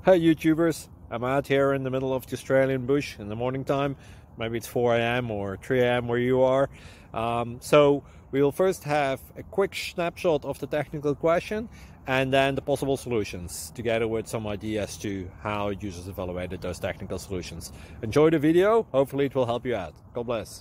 Hey YouTubers, I'm out here in the middle of the Australian bush in the morning time. Maybe it's 4 a.m. or 3 a.m. where you are. So we'll first have a quick snapshot of the technical question and then the possible solutions, together with some ideas to how users evaluated those technical solutions. Enjoy the video, hopefully it will help you out. God bless.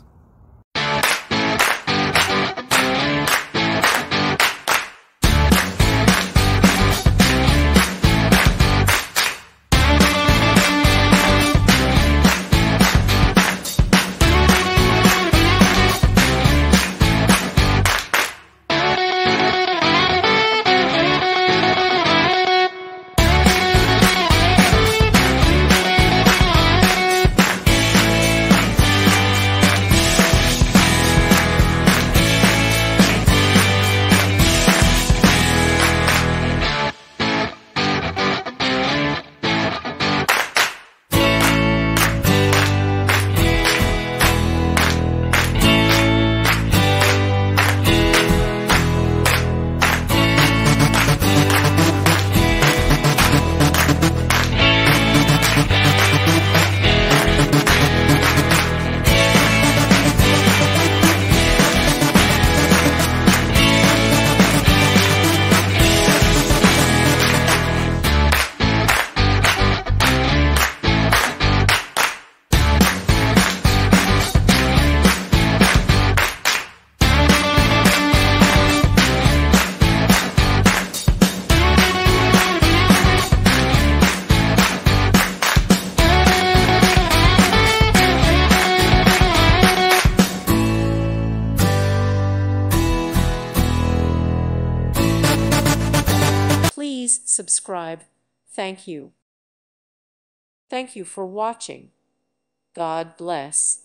Please subscribe. Thank you. Thank you for watching. God bless.